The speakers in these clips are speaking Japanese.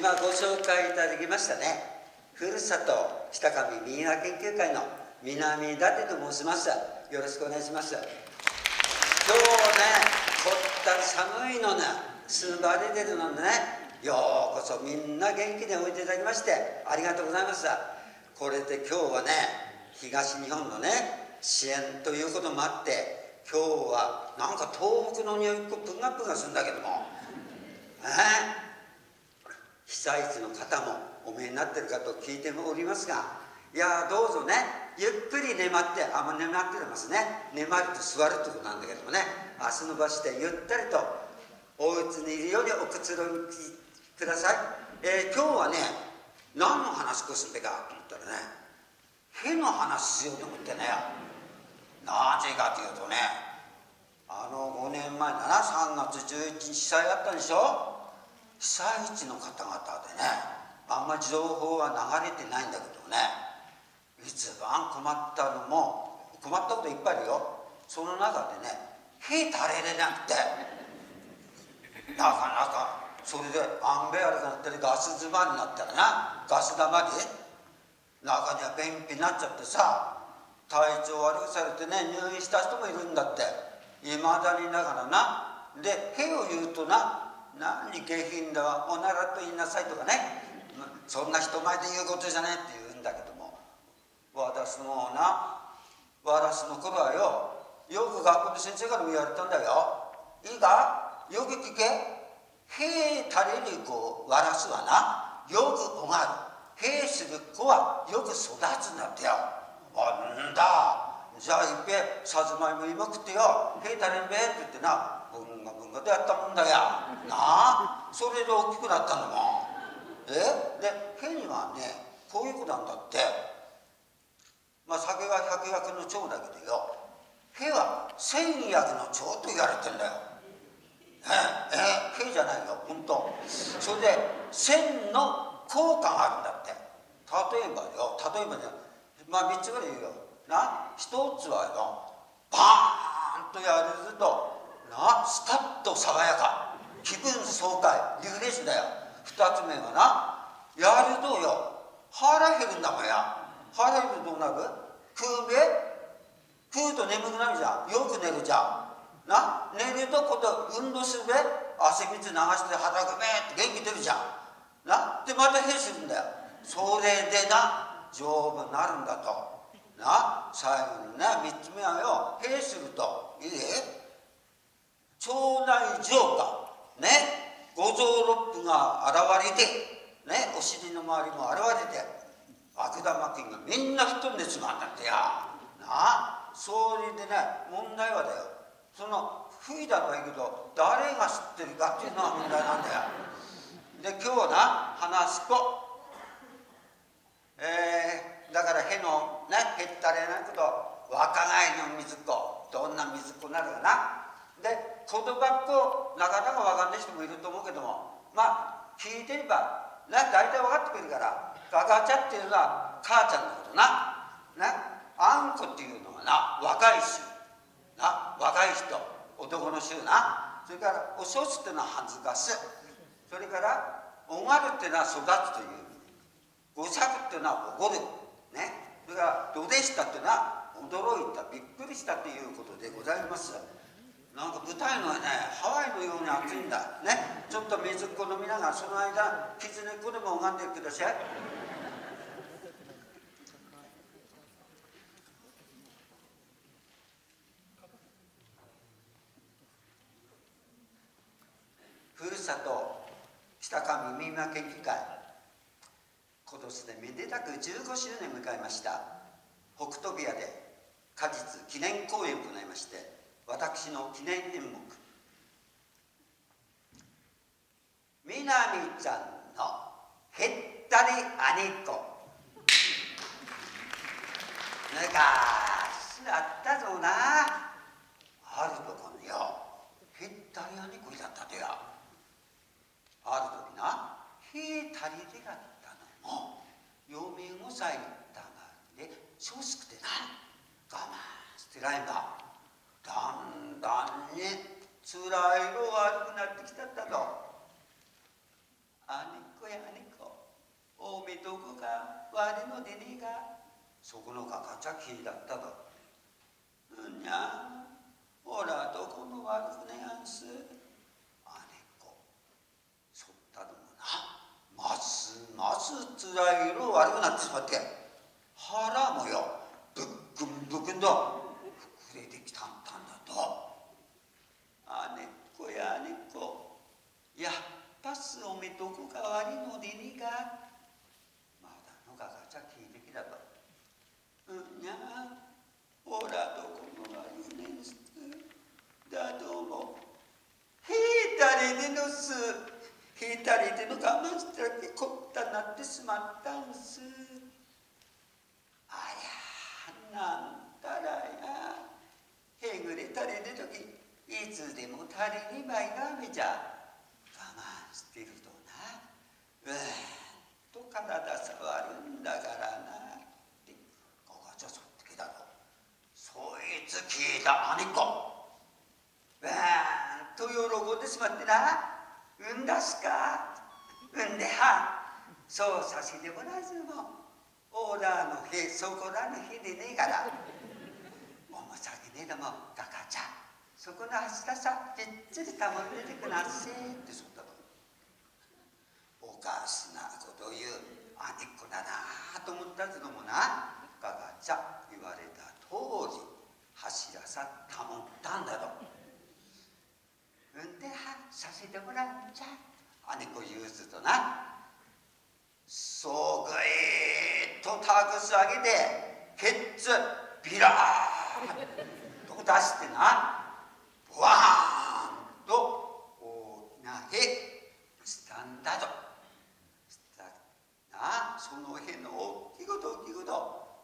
今ご紹介いただきましたね、ふるさと北上民話研究会の南舘と申します。よろしくお願いします。今日ね、こった寒いのね、すばれてるのね、ようこそみんな元気でおいでいただきましてありがとうございます。これで今日はね、東日本のね支援ということもあって、今日はなんか東北の匂いプガプガするんだけども、被災地の方もお見えになってるかと聞いておりますが、いやどうぞね、ゆっくり眠って、眠ってますね、眠ると座るってことなんだけどもね、足伸ばしてゆったりとお家にいるようにおくつろぎください。今日はね、何の話こすんべかと思ったらね、火の話しようと思ってね。なぜかというとね、5年前だな、3月11日被災あったんでしょ。被災地の方々でね、あんまり情報は流れてないんだけどね、一番困ったのも、困ったこといっぱいあるよ。その中でね、火垂れれなくて、なかなかそれでアンベアルがなったりガス妻になったらな、ガス玉で中には便秘になっちゃってさ、体調悪くされてね、入院した人もいるんだって、いまだにながらな。で火を言うとな、何下品だわ、おならと言いなさいとかね、そんな人前で言うことじゃねえって言うんだけども、私の頃はよく学校の先生からも言われたんだよ。いいか、よく聞け、兵垂れる子を割らすはな、よくおがる、兵する子はよく育つんだってよ。なんだ、じゃあいっぺさつまいも今食ってよ、兵垂れんべって言ってな、文がでやったもんだよなあ。それで大きくなったのも。で兵にはね、こういうことなんだって。酒は百薬の長だけどよ、兵は千薬の長と言われてんだよ。兵じゃないよ、ほんと。それで千の効果があるんだって。例えばね、3つぐらい言うよな。一つはよ、バーンとやるとな、スカッと爽やか、気分爽快、リフレッシュだよ。2つ目はな、やるとよ、腹減るんだもんや。腹減るとどうなる？食うと眠くなるじゃん。よく寝るじゃんな。寝ると今度運動するべ、汗水流して働くべって元気出るじゃんな。でまた兵するんだよ。それでな、丈夫になるんだとな。最後にね、3つ目はよ、兵するといい腸内浄化ね、五臓六腑が現れてね、お尻の周りも現れて、悪玉菌がみんな吹っ飛んでしまうんだってやな。それでね、問題はだよ、その吹いたのはいいけど誰が知ってるかっていうのは問題なんだよ。で今日な、話すとだからへのね、へったれなこと若返りの水子、どんな水子なるかな。で言葉っこなかなか分かんない人もいると思うけども、聞いてれば大体分かってくるから。ガガチャっていうのは母ちゃんのことな。あんこっていうのはな、若い衆な、若い人、男の衆な。それからおそつっていうのは恥ずかす。それからおがるっていうのは育つという。ごしゃくっていうのはおごるね。それからどでしたっていうのは驚いた、びっくりしたということでございます。なんか舞台のはね、ハワイのように暑いんだね。ちょっと水っこ飲みながら、その間キツネっこでも拝んでください。ふるさと北上民話研究会、今年でめでたく15周年を迎えました。北斗部屋で果実記念公演を行いまして、私の記念演目、みなみちゃんのへったり兄っ子。昔あったぞな、あるとこによ、へったり兄っ子だったとよ。ある時な、へったりでがったのも嫁5歳だがで少しくてな、我慢してらいんだ。だんだんに辛いのが悪くなってきたんだと。兄っ子や兄っでねえが、そこのかかちゃきだったと。にゃ、おらどこの悪くねやんす。あねっこ、そったどもな、ますますつらい色悪くなってしまって、腹もよ、ぶっくんぶくんと膨れてきたんだと。あねっこやあねっこ、やっぱすおめどこか悪いのでねえが、まだのかかちゃ聞いてきたと。にゃあ、おらどこの悪いねんす。だどうも、へえたれでのす。へえたれでの我慢したらけこったなってしまったんす。ありゃ、なんたらや。へぐれたれでとき、いつでもたれにばいがめじゃ。我慢してるとな、体触るんだからな。って、ここはちょっとけだろ。そいつ聞いた兄っ子。と喜んでしまってな、うんだすか。うんでは、そうさせてもらずも、オーラのへそこらの日でねえから。おもさげねえのもかかちゃ。そこのはしたさ、じっつりたもっててくなっせってそったと。おかしなこと言う兄っ子だなと思ったずのもな、かかちゃ言われた通り、柱さたもったんだと。うんではさせてもらうんじゃ。姉子言うずとな、そうぐいっとたくすあげて、ケッツビラーと出してな、ワーンと大きなへしたんだと。したな、そのへの大きいこと大きいこと、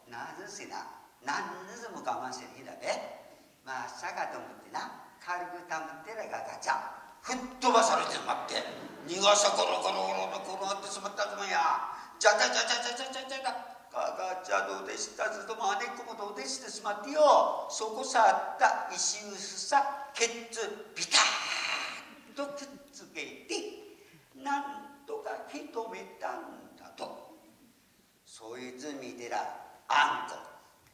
なずせな、なんずも我慢してる日だべ。まさかと思ってな、軽くたむってらがガチャ吹っ飛ばされてしまって、逃がさコロコロコロ転がってしまったぞもや。じゃじゃじゃじゃじゃじゃじゃじゃガガチャどうでしたずとも姉っ子もどうでしてしまってよ。そこさあった石臼さケッツビターッとくっつけて、なんとか引き止めたんだと。そいつ見てらあんこ、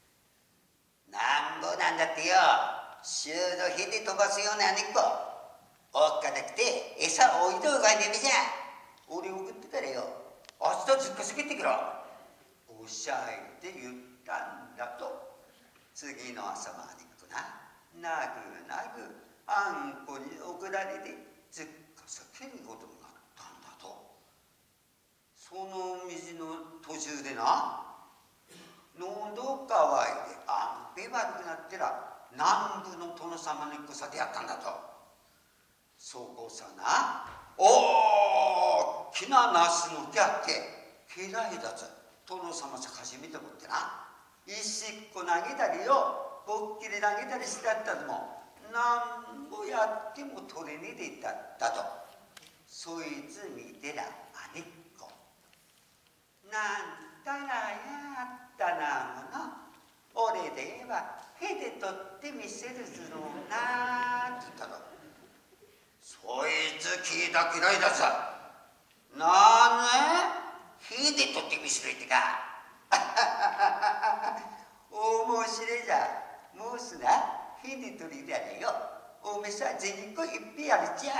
なんぼなんだってよ。週の日で飛ばすような姉っ子、おっかなくて餌置いとうがねえじゃ。俺送ってたらよ、明日ずっかすけてくろ。おっしゃいって言ったんだと。次の朝も姉っ子な、なぐなぐあんこに送られてずっかさけることになったんだと。その道の途中でな、喉乾いてあんぺ悪くなってら、南部の殿様の一個さでやったんだと。そこさな、おーきなナスの木あってけらいだつ殿様さかじめてもってな、石っこ投げたりよ、ぼっきり投げたりしてあったのも、なんぼやっても取れねえでいっただと。そいつ見てら姉っ子、なんたらやったなもの。俺で言えば手で取ってみせるずろうなって言ったの。そいつ聞いた嫌いださ。なんね、火で取ってみせるってか。面白いじゃ。もうすな火で取りだれよ。おめさ銭っこいっぺんやるじゃ。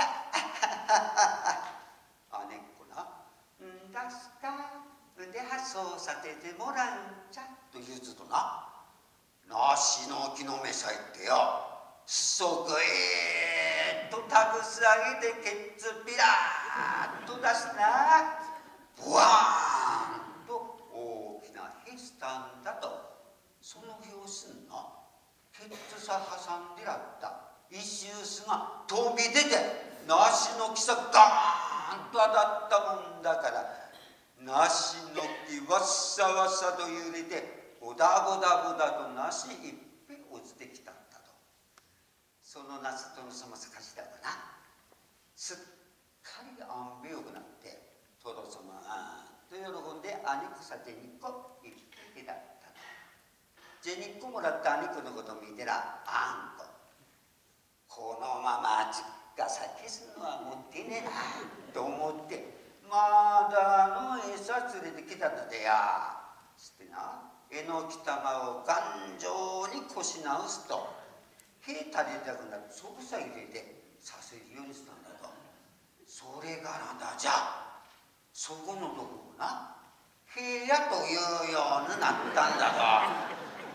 姉っ子な、んだすか。んで発想させてもらうんじゃと言うずとな、梨の木の芽さえってよ、そこへとたくすあげてケッツピラーッと出すな、ブワーンと大きなヘスタンだと。その拍子にな、ケッツさ挟んでらった石臼が飛び出て、梨の木さガーンと当たったもんだから、梨の木わっさわっさと揺れて、ボダボダボダと梨いっぺん落ちてきたんだと。その夏殿様さかしだがな、すっかりあんべよくなって、殿様と喜んで兄子さ銭っこ一匹だったと。銭っこもらった兄子のこと見てら、あんこ、このまま実家先するのはもってねえなと思って、まだ餌連れてきたのでや。しってな、柄の北側を頑丈にこし直すと、へ足りたくなる、そぶさ入れてさせるようにしたんだと。それからだじゃ、そこのとこをな、へやというようになったんだと。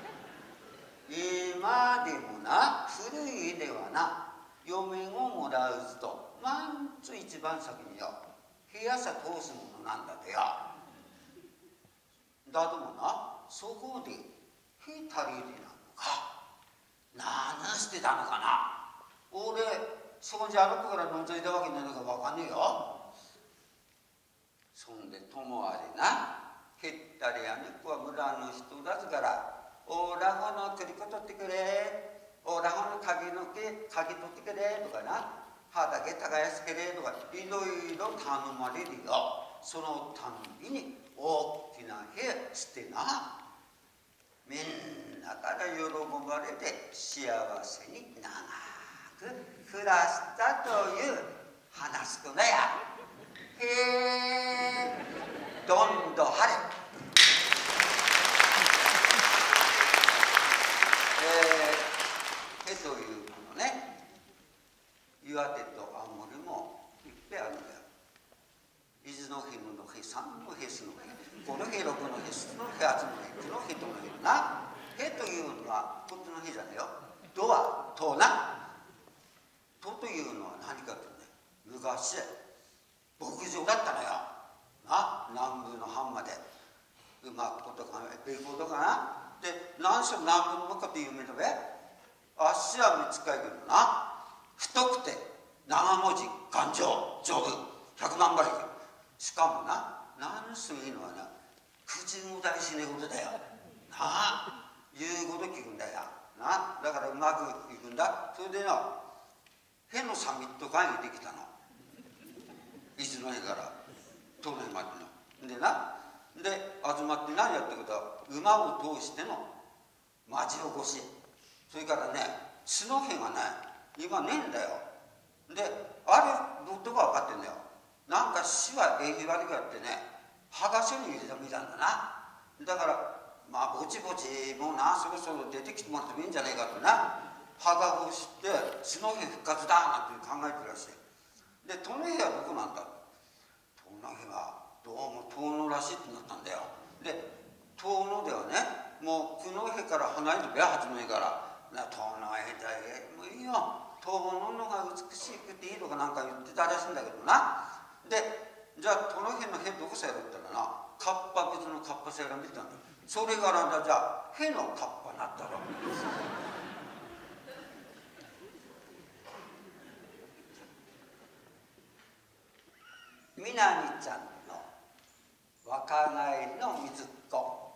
今でもな、古い家ではな、嫁をもらうと、まんと一番先によ、部屋さ通すものなんだとよ。だともな、そこで、へ足りてなのか、何してたのかな。俺、そこじゃ歩くから覗いたわけないのかわかんねえよ。そんで、ともあれな、へったりやねこは村の人だずから、おらほの栗粉取ってくれ、おらほの鍵取ってくれとかな、畑耕すけれとか、いろいろ頼まれるよ。そのたんびに大きな部屋してな、みんなから喜ばれて幸せに長く暮らしたという話くなや。へえ、どんど晴れ。というものね、岩手と青森もいっぺんあるんだよ。伊豆の日の日、三の日、すの日、五の日、六の日、七の日、八の日、九の日、十の日な。へというのはこっちの日じゃないよ。どはとな。とというのは何かとね、昔牧場だったのよ。な、南部の藩まで。馬ことか、べことかな。で、何しろ南部のこと有名だべ。足は短いけどな、太くて長文字頑丈丈夫100万馬力。しかもな、何すいいのはな、口無駄にしねえことだよなあ。言うこと聞くんだよな。だからうまくいくんだ。それでな、へのサミット会議できたの、伊豆のへから東根までのでな。で集まって何やってことは、馬を通しての町おこし、それからね、角毛がね、今ねえんだよ。で、あれ、どこが分かってんだよ。なんか死は縁起悪くやってね、剥がしに入れたみたいだな。だから、まあ、ぼちぼち、もうな、そろそろ出てきてもらってもいいんじゃないかとな。歯が欲して、角毛復活だなんて考えてるらしい。で、トネはどこなんだ。トネは、どうも遠野らしいってなったんだよ。で、遠野ではね、もう九戸から離れてべ、八戸から。遠野へだへ、もういいよ。遠野のが美しくていいとかなんか言ってたらしいんだけどな。で、じゃあ、遠野へのへどこさやるったらな、カッパ別のカッパさやら見てたんだ。それからだ、じゃあ、へのカッパになったろ。みなみちゃんの若返りの水っ子。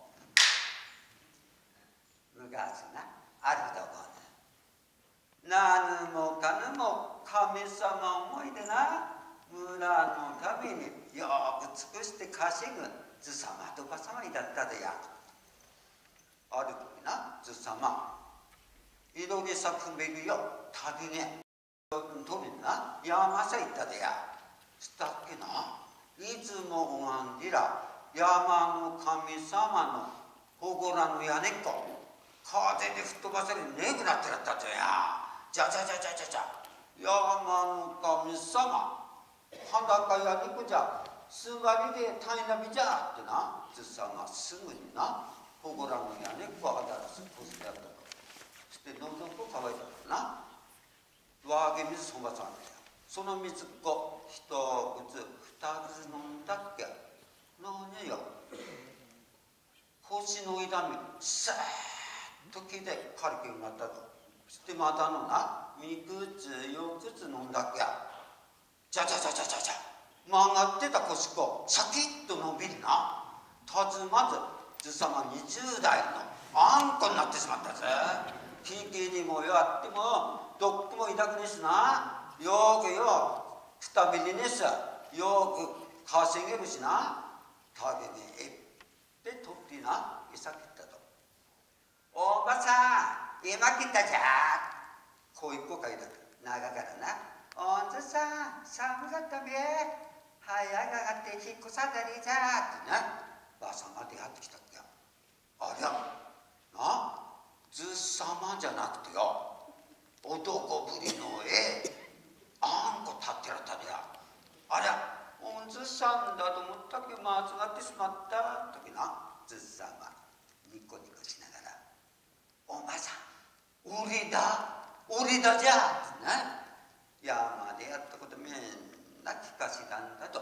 昔な、あるとこで、何もかぬも神様思いでな、村のためによく尽くして稼ぐずさまとばさまりだったでや。ある時な、ずさま、いろりさくべるよ、旅ね、とりな、山さ行ったでや。したっけな、いつもおがんじら、山の神様のほごらの屋根っこ、風で吹っ飛ばされねえくなってらったとや。じゃじゃじゃじゃじゃじゃ、山の神様、裸やにこじゃ、座りで大変なびじゃってな、ずさがすぐにな、ほごらの屋根っこを働すこすやったと。そしてのどこ乾いたからな、わげ水そばさんだよ。その水っこ、一口、二口飲んだっけ。何よ。腰の痛み、さーっと聞いて軽くなったと。そしてまたのな、三口、四口飲んだっけ。じゃじゃじゃじゃじゃじゃ。曲がってた腰っこ、シャキッと伸びるな。たずまず、ずさま20代のあんこになってしまったぜ。聞きにもやっても、どっこも痛くねえしな。よくよ、くたびにねえし、よく稼げるしな。食べねえってとってな、いさきったと。おばさん、今来たじゃ。こう一個書いてある。長からな。おんずさん、寒かったべ。早ががって引っ越さだりじゃ。ってな。ばあさんが出会ってきたっけ。 った時のずっさんはニコニコしながら「お前さん俺だじゃ」ってね、山でやったことみんな聞かせたんだと。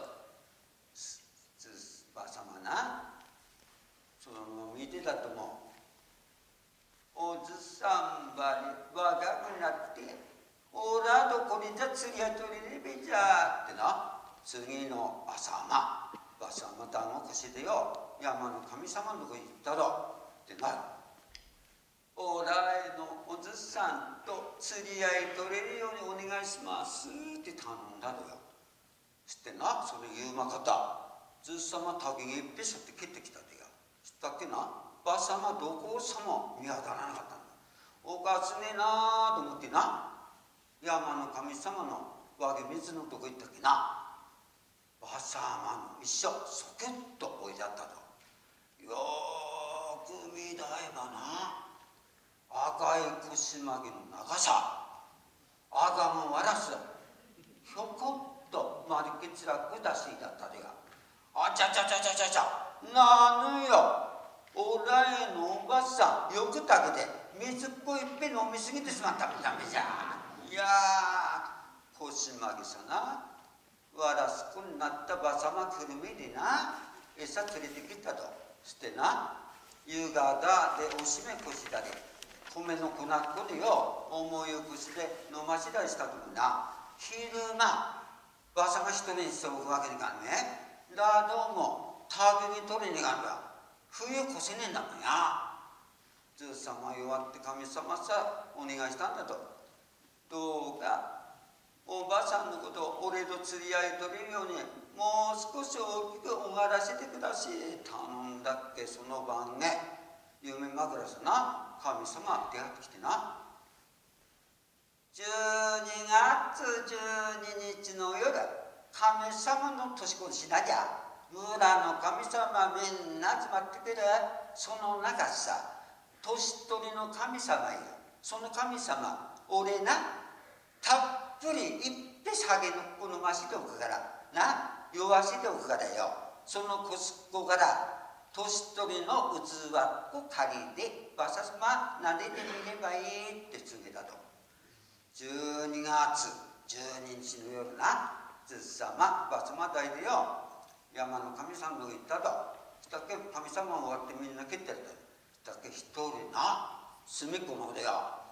ばあさまな、その見てたともおずさんばり若くなっておらどこにじゃ釣りやとりれべじゃってな、次の朝まばさま団子貸しでよ山の神様のとこ行ったろってな、おらへのおずさんと釣り合い取れるようにお願いしますって頼んだのよ。してな、それ言うまかたずっさまたぎげっぺしょって蹴ってきたでや。したっけな、ばさまどこさも見当たらなかったんだ。おかしねえなと思ってな、山の神様の湧き水のとこ行ったっけな、ばさまの一緒そけっとおいであったと。よーく見だえばな、赤い腰巻きの長さ、赤もわらすひょこっと丸けちらくだしだったでが、あちゃちゃちゃちゃちゃちゃ、なぬよ、おらへのおばさんよくたけて水っぽいっぺ飲みすぎてしまったみためじゃ。いやー腰巻きさな、わらすくになったばさまくるみでな餌連れてきたとしてな、夕方でおしめこしだで米の粉っこでよ思い起こしで飲ましだりしたときな、昼間ばさま一人にしておくわけにかんね。だどうもたぎに取りにがんだ、冬越せねえんだもんや。ずっさま弱って神様さお願いしたんだと。どうかおばさんのことを俺と釣り合い取れるようにもう少し大きくおがらせてくだし頼んだっけ。その晩ね夢枕さな神様出会ってきてな、12月12日の夜神様の年越しだじゃ。村の神様みんな集まってくる。その中さ年取りの神様いる。その神様俺なたっぷりいっぺ酒のこのましでおくからな、弱しでおくからよ。そのこすっこから年取りの器を借りてばさま撫でてみればいいって告げたと。12月12日の夜な、ずっさまばさま代でよ山の神様の行ったと。したっけ神様終わってみんな蹴ってると。したっけ一人な隅っこの方でよ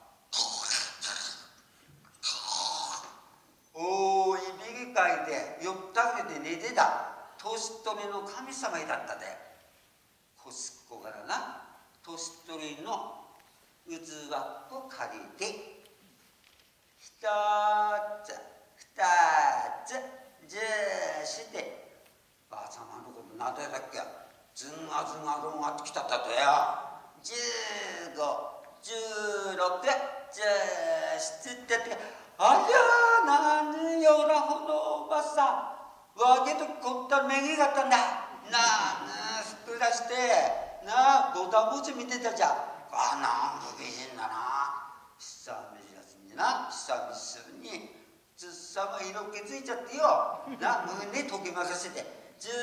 おーいびきかいてよったげで寝てた年取りの神様だったで。こすっこからな年取りの器を借りて一つ二つずしてばあさまのことなでだっけずんがずんがろんがってきたったとや。15、16、17ってありゃなぬよらほどおばさんわけとこっためぎがったんだなぬふくらしてなぼたぼち見てたじゃん。あなんか美人だな。久々にな久々にずっさま色気づいちゃってよな胸とき任せて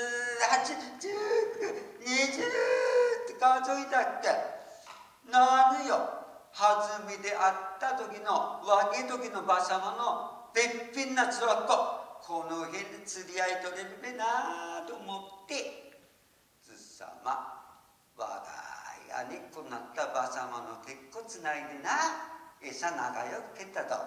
18、19、20って数えたってなぬよ弾みで会った時の若い時のばさまのべっぴんなつらっここの辺で釣り合い取れるべなと思ってずっさま我が家にこうなったばさまの結構つないでな餌仲良く蹴ったと。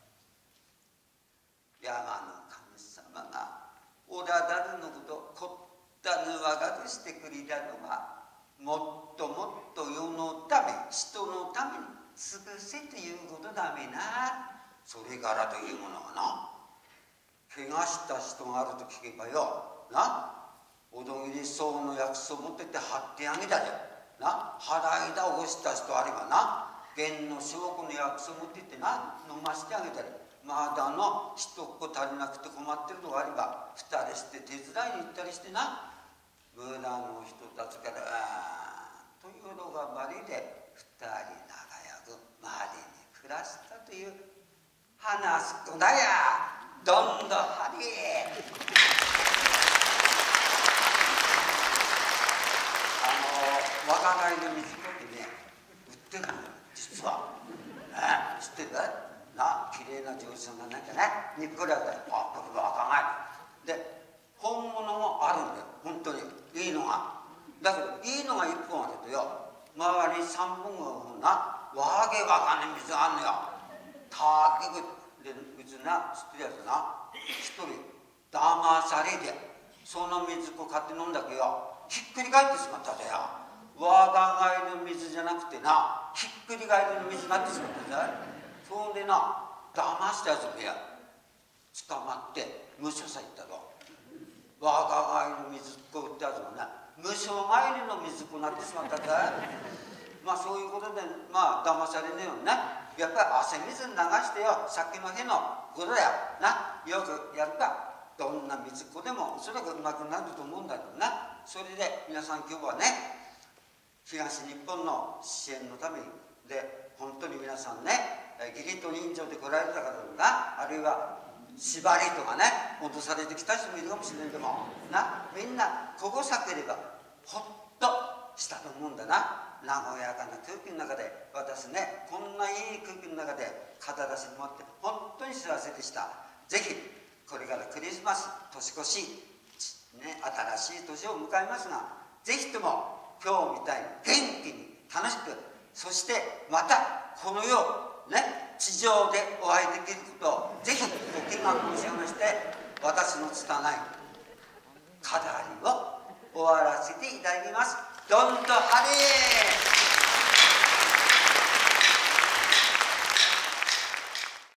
山の神様がおらだるのことこったぬわがるしてくりだのがもっともっと世のため人のために尽くせということだめな。それからというものがな怪我した人があると聞けばよなおどぎりそうの薬草持ってって貼ってあげたりな払いだおした人あればな源の証拠の薬草持ってってな飲ましてあげたりまだの一っ子足りなくて困ってるのがあれば二人して手伝いに行ったりしてな村の人たちからというのがまりで二人仲良くまりに暮らしたという話す子だや。どんどんはり我が家の水子ってね売ってるのよ実は。知ってるな、綺麗な上手さんがなんかねにっこりあったら「あ、これはあかんない」で本物もあるんだよ本当にいいのが。だけどいいのが1本あるとよ周りに3本がなわけわかんない水があるのよ。たけくでうちな知ってるやつな一人騙されてその水こ買って飲んだけよひっくり返ってしまったぜよ。我が家の水じゃなくてなひっくり返りの水になってしまったぜ。そんでな騙したやつがや捕まって無所さ行ったと。我が家の水っ子売ったやつがね無所帰りの水っ子になってしまったぜ。まあそういうことでまあ騙されねえよね。やっぱり汗水流してよさっきの日のことだよな。よくやるかどんな水っ子でもおそらくうまくなると思うんだろうな。それで皆さん今日はね東日本の支援のためにで本当に皆さんね義理と人情で来られた方とかあるいは縛りとかね脅されてきた人もいるかもしれないけどもなみんなここさければほっとしたと思うんだな。和やかな空気の中で私ねこんないい空気の中で肩出しに持って本当に幸せでした。ぜひこれからクリスマス年越し、ね、新しい年を迎えますがぜひとも今日みたいに元気に楽しくそしてまたこの世ね地上でお会いできることをぜひご祈願申し上げまして私の拙い語りを終わらせていただきます。どんとハレー。